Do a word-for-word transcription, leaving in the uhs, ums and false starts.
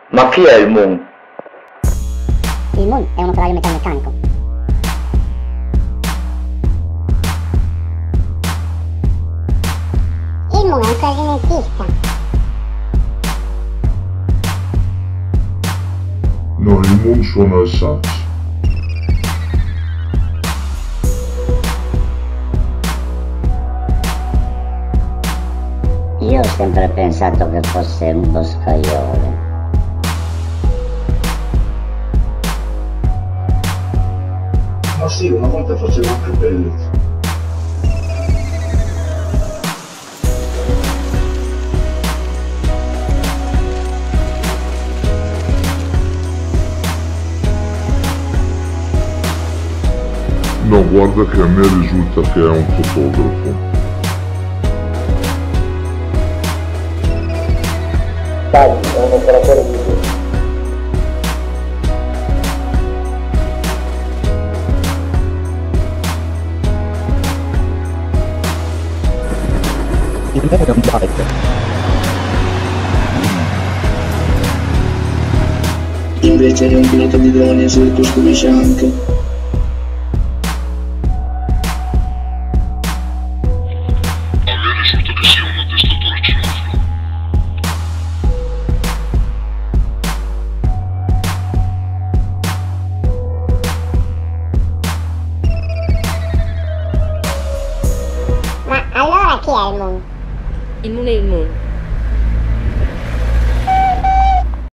Ma chi è il Moon? Il Moon è un operaio metalmeccanico. Il Moon è un clarinettista. No, il Moon suona il sax. Io ho sempre pensato che fosse un boscaiolo. Ma sì, una volta faceva anche pellet. No, guarda che a me risulta che è un fotografo. Dai, è un operatore video. Il Moon è un biker. Invece è un pilota di droni e se li costruisce anche. Ma allora chi è il Moon? Il Moon è il Moon.